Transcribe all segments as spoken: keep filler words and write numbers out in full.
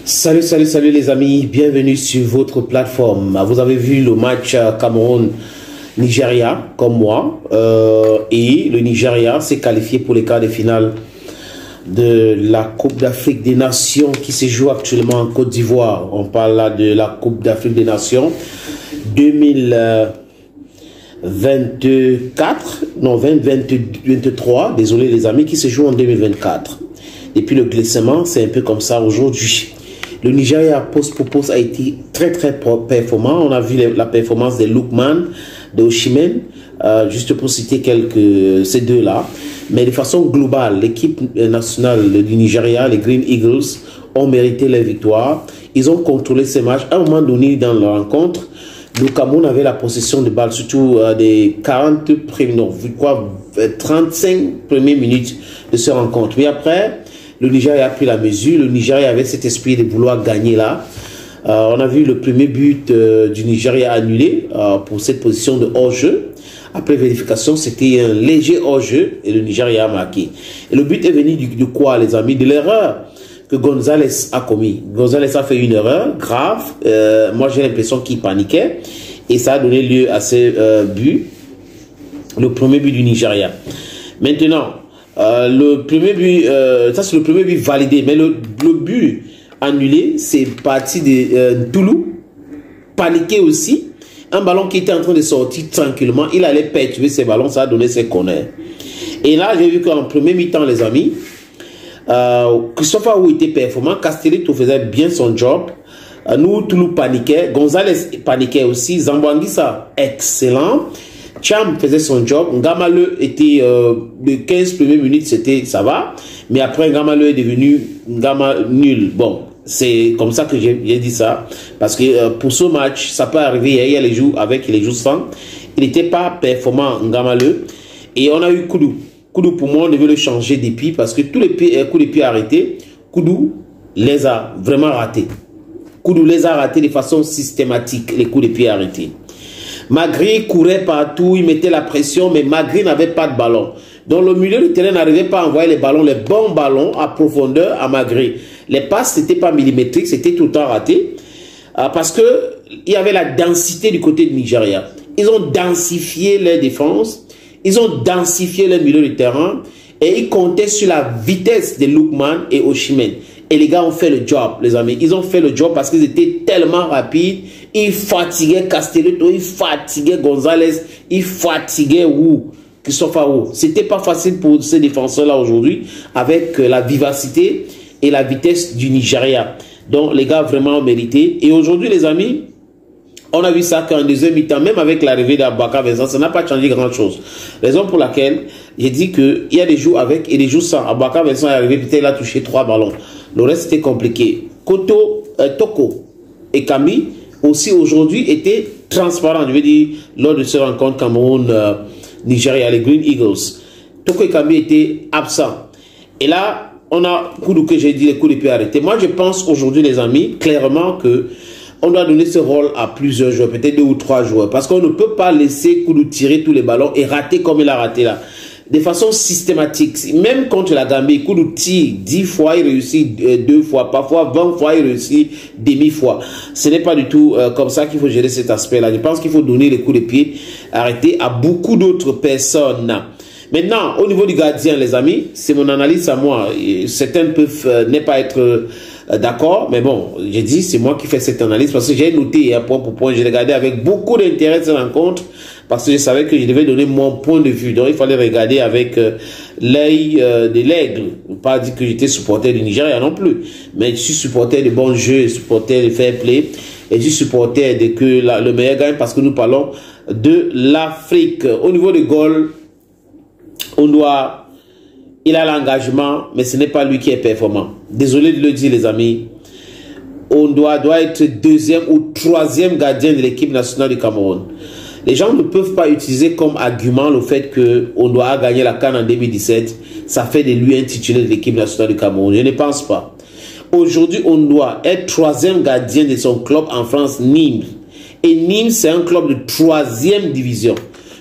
Salut, salut, salut les amis, bienvenue sur votre plateforme. Vous avez vu le match Cameroun-Nigeria comme moi euh, et le Nigeria s'est qualifié pour les quarts de finale de la Coupe d'Afrique des Nations qui se joue actuellement en Côte d'Ivoire. On parle là de la Coupe d'Afrique des Nations deux mille vingt-quatre, non vingt vingt-trois, désolé les amis, qui se joue en deux mille vingt-quatre. Depuis le glissement, c'est un peu comme ça aujourd'hui. Le Nigeria post pour poste a été très très performant. On a vu la performance de Lookman, de Osimhen, euh, juste pour citer quelques ces deux-là. Mais de façon globale, l'équipe nationale du Nigeria, les Green Eagles, ont mérité la victoire. Ils ont contrôlé ces matchs. À un moment donné dans la rencontre, le Cameroun avait la possession de balle, surtout euh, des quarante premières, non, quoi, trente-cinq premières minutes de cette rencontre. Mais après, le Nigeria a pris la mesure. Le Nigeria avait cet esprit de vouloir gagner là. Euh, on a vu le premier but euh, du Nigeria annulé euh, pour cette position de hors-jeu. Après vérification, c'était un léger hors-jeu et le Nigeria a marqué. Et le but est venu du, du quoi, les amis? De l'erreur que Gonzalez a commis. Gonzalez a fait une erreur grave. Euh, moi, j'ai l'impression qu'il paniquait. Et ça a donné lieu à ce euh, but. Le premier but du Nigeria. Maintenant, Euh, le premier but, euh, ça c'est le premier but validé, mais le, le but annulé, c'est parti de euh, Toulou, paniqué aussi. Un ballon qui était en train de sortir tranquillement, il allait perturber ces ballons, ça a donné ses corners. Et là, j'ai vu qu'en premier mi-temps, les amis, euh, Christophe Aou était performant, Castelletto faisait bien son job. Euh, nous, Toulou paniquait, Gonzalez paniquait aussi, Zamboanguissa, excellent. Cham faisait son job. Ngamale était euh, de quinze premières minutes, c'était ça va. Mais après, Ngamale est devenu Ngama nul. Bon, c'est comme ça que j'ai dit ça. Parce que euh, pour ce match, ça peut arriver. Il y a les jours avec les jours sans. Il n'était pas performant, Ngamale. Et on a eu Koudou. Koudou, pour moi, on devait le changer depuis parce que tous les pieds, euh, coups de pied arrêtés, Koudou les a vraiment ratés. Koudou les a ratés de façon systématique, les coups de pied arrêtés. Magri courait partout, il mettait la pression, mais Magri n'avait pas de ballon. Donc le milieu de terrain n'arrivait pas à envoyer les ballons, les bons ballons à profondeur à Magri. Les passes, c'était pas millimétrique, c'était tout le temps raté. Euh, parce que il y avait la densité du côté du Nigeria. Ils ont densifié leur défense, ils ont densifié leur milieu de terrain et ils comptaient sur la vitesse de Lookman et Osimhen. Et les gars ont fait le job, les amis. Ils ont fait le job parce qu'ils étaient tellement rapides. Ils fatiguaient Castelletto, ils fatiguaient Gonzalez, ils fatiguaient Wu, Christophe Aou. C'était pas facile pour ces défenseurs-là aujourd'hui avec la vivacité et la vitesse du Nigeria. Donc les gars vraiment ont mérité. Et aujourd'hui, les amis, on a vu ça qu'en deuxième mi-temps, même avec l'arrivée d'Aboubacar Vincent, ça n'a pas changé grand-chose. Raison pour laquelle j'ai dit qu'il y a des jours avec et des jours sans. Aboubacar Vincent est arrivé, peut-être il a touché trois ballons. Le reste était compliqué. Koto, euh, Toko et Camille aussi aujourd'hui étaient transparents. Je veux dire, lors de ce rencontre Cameroun-Nigeria, euh, les Green Eagles, Toko et Camille étaient absents. Et là, on a, coup que j'ai dit, les coups de pied arrêtés. Moi, je pense aujourd'hui, les amis, clairement que on doit donner ce rôle à plusieurs joueurs, peut-être deux ou trois joueurs, parce qu'on ne peut pas laisser Koudou tirer tous les ballons et rater comme il a raté là. De façon systématique, même contre la Gambie, Koudou tire dix fois, il réussit deux fois, parfois vingt fois, il réussit demi-fois. Ce n'est pas du tout euh, comme ça qu'il faut gérer cet aspect-là. Je pense qu'il faut donner les coups de pied arrêtés à beaucoup d'autres personnes. Maintenant, au niveau du gardien, les amis, c'est mon analyse à moi. Certains peuvent euh, ne pas être euh, d'accord, mais bon, j'ai dit, c'est moi qui fais cette analyse parce que j'ai noté un point pour point. J'ai regardé avec beaucoup d'intérêt cette rencontre parce que je savais que je devais donner mon point de vue. Donc, il fallait regarder avec euh, l'œil euh, de l'aigle. Pas dire que j'étais supporter du Nigeria non plus, mais je suis supporter de bons jeux, supporter de fair play et je suis supporter de que la, le meilleur gagne parce que nous parlons de l'Afrique. Au niveau des goals, on doit, il a l'engagement, mais ce n'est pas lui qui est performant. Désolé de le dire, les amis. On doit, doit être deuxième ou troisième gardien de l'équipe nationale du Cameroun. Les gens ne peuvent pas utiliser comme argument le fait qu'on doit gagner la CAN en deux mille dix-sept. Ça fait de lui un titulaire de l'équipe nationale du Cameroun. Je ne pense pas. Aujourd'hui, on doit être troisième gardien de son club en France, Nîmes. Et Nîmes, c'est un club de troisième division.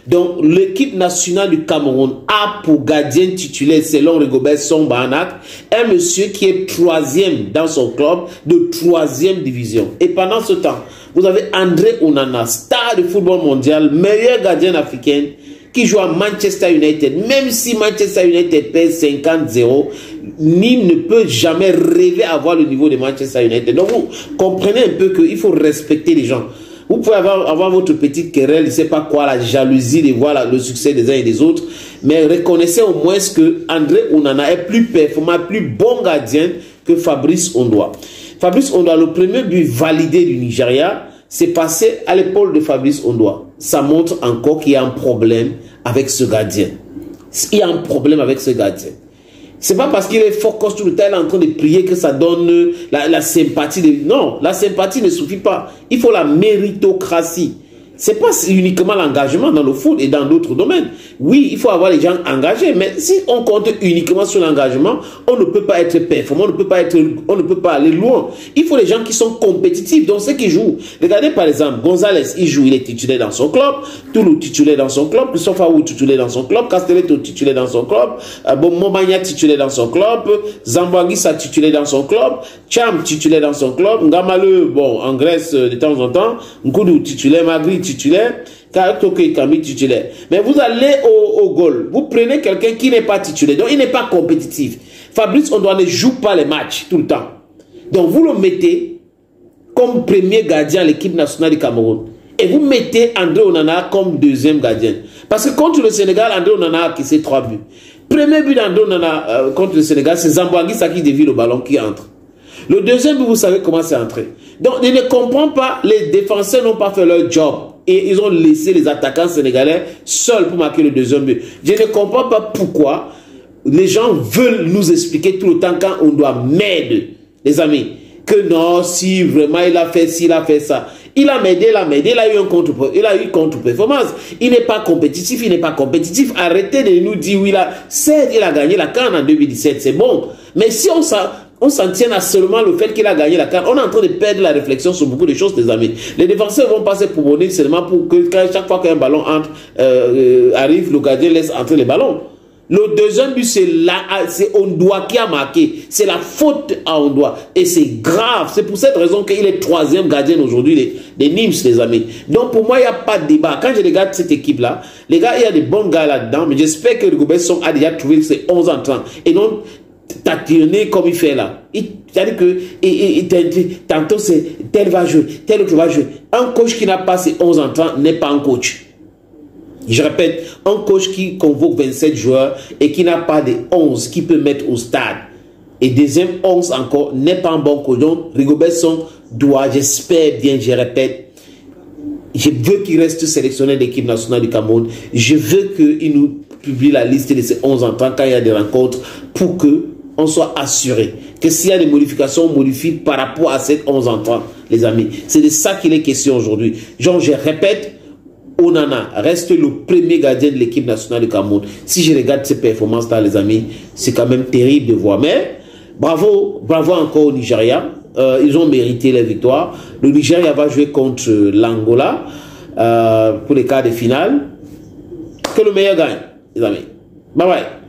Donc, l'équipe nationale du Cameroun a pour gardien titulaire, selon Rigobert Song Bahanak, un monsieur qui est troisième dans son club de troisième division. Et pendant ce temps, vous avez André Onana, star du football mondial, meilleur gardien africain, qui joue à Manchester United. Même si Manchester United perd cinquante zéro, Nîmes ne peut jamais rêver à avoir le niveau de Manchester United. Donc vous comprenez un peu qu'il faut respecter les gens. Vous pouvez avoir, avoir votre petite querelle, je ne sais pas quoi, la jalousie de voir la, le succès des uns et des autres, mais reconnaissez au moins que André Onana est plus performant, plus bon gardien que Fabrice Ondoa. Fabrice Ondoa, le premier but validé du Nigeria, c'est passé à l'épaule de Fabrice Ondoa. Ça montre encore qu'il y a un problème avec ce gardien. Il y a un problème avec ce gardien. C'est pas parce qu'il est fort costaud, il est en train de prier que ça donne la, la sympathie. De... Non, la sympathie ne suffit pas. Il faut la méritocratie. C'est pas uniquement l'engagement dans le foot et dans d'autres domaines. Oui, il faut avoir les gens engagés, mais si on compte uniquement sur l'engagement, on ne peut pas être performant, on ne peut pas être, on ne peut pas aller loin. Il faut les gens qui sont compétitifs, donc ceux qui jouent. Regardez par exemple, Gonzalez, il joue, il est titulaire dans son club, Toulou titulaire dans son club, Christophe Aoud titulaire dans son club, Castelletto titulaire dans son club, euh, bon, Momagna titulaire dans son club, Zamboanguissa titulaire dans son club, Cham titulaire dans son club, Ngamale, bon, en Grèce de temps en temps, Nkoudou titulaire, Magri titulaire, Toke Kami titulaire. Mais vous allez au, au goal, vous prenez quelqu'un qui n'est pas titulaire, donc il n'est pas compétitif. Fabrice Ondoa ne joue pas les matchs tout le temps. Donc vous le mettez comme premier gardien à l'équipe nationale du Cameroun. Et vous mettez André Onana comme deuxième gardien. Parce que contre le Sénégal, André Onana a quitté trois buts. Premier but d'André Onana euh, contre le Sénégal, c'est Zamboanguissa qui dévie le ballon qui entre. Le deuxième but, vous savez comment c'est entré. Donc, je ne comprends pas, les défenseurs n'ont pas fait leur job. Et ils ont laissé les attaquants sénégalais seuls pour marquer le deuxième but. Je ne comprends pas pourquoi les gens veulent nous expliquer tout le temps quand on doit m'aider, les amis. Que non, si vraiment il a fait ci, il a fait ça. Il a m'aidé, il a m'aidé, il a eu un contre, il a eu contre-performance. Il n'est pas compétitif, il n'est pas compétitif. Arrêtez de nous dire, oui, il a, certes, il a gagné la CAN en deux mille dix-sept, c'est bon. Mais si on s'en... on s'en tient à seulement le fait qu'il a gagné la CAN. On est en train de perdre la réflexion sur beaucoup de choses, les amis. Les défenseurs vont passer pour bonner seulement pour que chaque fois qu'un ballon entre, euh, euh, arrive, le gardien laisse entrer les ballons. Le deuxième but, c'est Ondoa qui a marqué. C'est la faute à Ondoa. Et c'est grave. C'est pour cette raison qu'il est troisième gardien aujourd'hui des, des Nîmes, les amis. Donc pour moi, il n'y a pas de débat. Quand je regarde cette équipe-là, les gars, il y a des bons gars là-dedans. Mais j'espère que Rigobert Song a déjà trouvé ses onze entrants. Et non tâtonner comme il fait là. C'est-à-dire que et, et, tantôt c'est tel va jouer, tel autre va jouer. Un coach qui n'a pas ses onze entrants n'est pas un coach. Je répète, un coach qui convoque vingt-sept joueurs et qui n'a pas de onze qui peut mettre au stade. Et deuxième onze encore n'est pas un bon coach. Donc Rigobert Song doit, j'espère bien, je répète, je veux qu'il reste sélectionné de l'équipe nationale du Cameroun. Je veux qu'il nous publie la liste de ces onze entrants quand il y a des rencontres pour que on soit assuré que s'il y a des modifications, on modifie par rapport à ces onze entrants, les amis. C'est de ça qu'il est question aujourd'hui. Genre, je répète, Onana reste le premier gardien de l'équipe nationale du Cameroun. Si je regarde ses performances-là, les amis, c'est quand même terrible de voir. Mais bravo, bravo encore au Nigeria. Euh, ils ont mérité la victoire. Le Nigeria va jouer contre l'Angola euh, pour les quarts de finale. Que le meilleur gagne, les amis. Bye bye.